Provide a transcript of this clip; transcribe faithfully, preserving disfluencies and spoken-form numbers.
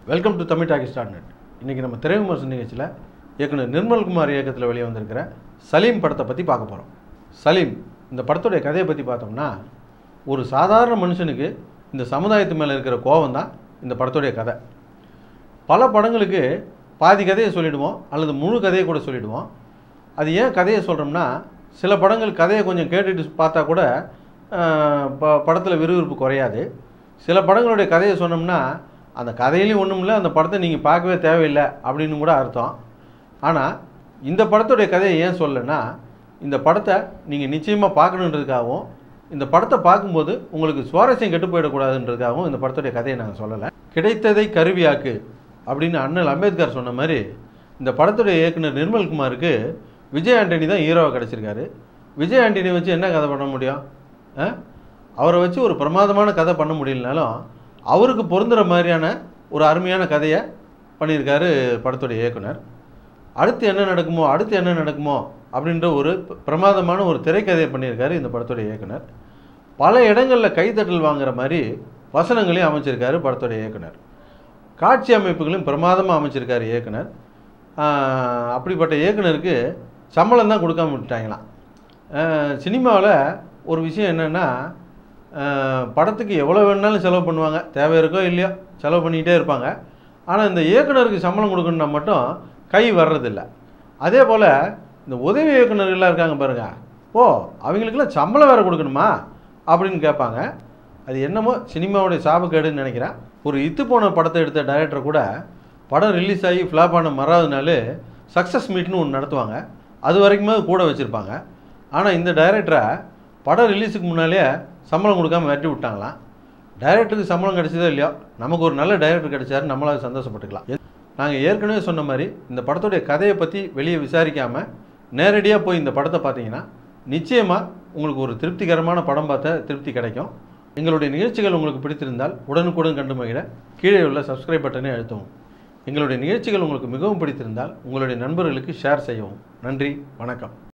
Welcome to Tamil talkie star net. இன்றைக்கி நம்ம திரை விமர்சன நிகழ்ச்சியில் இயக்குனர் நிர்மல்குமார் இயக்கத்தில் வெளியே வந்திருக்கிற சலீம் படத்தை பற்றி பார்க்க போகிறோம். சலீம் இந்த படத்துடைய கதையை பற்றி பார்த்தோம்னா, ஒரு சாதாரண மனுஷனுக்கு இந்த சமுதாயத்து மேலே இருக்கிற கோபம் தான் இந்த படத்துடைய கதை. பல படங்களுக்கு பாதி கதையை சொல்லிவிடுவோம் அல்லது முழு கதையை கூட சொல்லிவிடுவோம். அது ஏன் கதையை சொல்கிறோம்னா, சில படங்கள் கதையை கொஞ்சம் கேட்டுட்டு பார்த்தா கூட ப படத்தில் விறுவிறுப்பு குறையாது. சில படங்களுடைய கதையை சொன்னோம்னா அந்த கதையிலையும் ஒன்றும் இல்லை, அந்த படத்தை நீங்கள் பார்க்கவே தேவையில்லை அப்படின்னு கூட அர்த்தம். ஆனால் இந்த படத்துடைய கதையை ஏன் சொல்லலைன்னா, இந்த படத்தை நீங்கள் நிச்சயமாக பார்க்கணுன்றதுக்காகவும், இந்த படத்தை பார்க்கும்போது உங்களுக்கு சுவாரஸ்யம் கெட்டு போயிடக்கூடாதுன்றதுக்காகவும் இந்த படத்துடைய கதையை நாங்கள் சொல்லலை. கிடைத்ததை கருவியாக்கு அப்படின்னு அண்ணல் அம்பேத்கர் சொன்ன மாதிரி, இந்த படத்துடைய இயக்குனர் நிர்மல்குமாருக்கு விஜய் ஆண்டனி தான் ஹீரோவாக கிடச்சிருக்காரு. விஜய் ஆண்டனி வச்சு என்ன கதை பண்ண முடியும்? அவரை வச்சு ஒரு பிரமாதமான கதை பண்ண முடியலனாலும் அவருக்கு பொருந்துகிற மாதிரியான ஒரு அருமையான கதையை பண்ணியிருக்காரு படத்துடைய இயக்குனர். அடுத்து என்ன நடக்குமோ அடுத்து என்ன நடக்குமோ அப்படின்ற ஒரு பிரமாதமான ஒரு திரைக்கதையை பண்ணியிருக்காரு இந்த படத்துடைய இயக்குனர். பல இடங்களில் கைத்தட்டல் வாங்குகிற மாதிரி வசனங்களையும் அமைச்சிருக்காரு படத்துடைய இயக்குனர். காட்சி அமைப்புகளையும் பிரமாதமாக அமைச்சிருக்காரு இயக்குனர். அப்படிப்பட்ட இயக்குனருக்கு சம்பளம் தான் கொடுக்காம விட்டுட்டாங்களாம். சினிமாவில் ஒரு விஷயம் என்னென்னா, படத்துக்கு எவ்வளோ வேணுனாலும் செலவு பண்ணுவாங்க, தேவை இருக்கோ இல்லையோ செலவு பண்ணிக்கிட்டே இருப்பாங்க. ஆனால் இந்த இயக்குனருக்கு சம்பளம் கொடுக்கணுன்னா மட்டும் கை வர்றதில்லை. அதே போல் இந்த உதவி இயக்குனர்கள்லாம் இருக்காங்க பாருங்கள், ஓ அவங்களுக்கெல்லாம் சம்பளம் வேறு கொடுக்கணுமா அப்படின்னு கேட்பாங்க. அது என்னமோ சினிமாவுடைய சாபக்கேடுன்னு நினைக்கிறேன். ஒரு இத்து போன படத்தை எடுத்த டைரக்டர் கூட படம் ரிலீஸ் ஆகி ஃப்ளாப் ஆன மறாவது நாள் சக்ஸஸ் மீட்னு ஒன்று நடத்துவாங்க. அது வரைக்குமே கூட வச்சுருப்பாங்க. ஆனால் இந்த டைரக்டரை படம் ரிலீஸுக்கு முன்னாலே சம்பளம் கொடுக்காமல் வெட்டி விட்டாங்களாம். டைரக்டருக்கு சம்பளம் கிடைச்சதோ இல்லையோ, நமக்கு ஒரு நல்ல டைரக்டர் கிடைச்சாரு, நம்மளால் சந்தோஷப்பட்டுக்கலாம். நாங்கள் ஏற்கனவே சொன்ன மாதிரி இந்த படத்துடைய கதையை பற்றி வெளியே விசாரிக்காமல் நேரடியாக போய் இந்த படத்தை பார்த்தீங்கன்னா நிச்சயமாக உங்களுக்கு ஒரு திருப்திகரமான படம் பார்த்த திருப்தி கிடைக்கும். எங்களுடைய நிகழ்ச்சிகள் உங்களுக்கு பிடித்திருந்தால் உடனுக்குடன் கண்டு மகிழ கீழே உள்ள சப்ஸ்கிரைப் பட்டனை அழுத்தவும். எங்களுடைய நிகழ்ச்சிகள் உங்களுக்கு மிகவும் பிடித்திருந்தால் உங்களுடைய நண்பர்களுக்கு ஷேர் செய்யவும். நன்றி, வணக்கம்.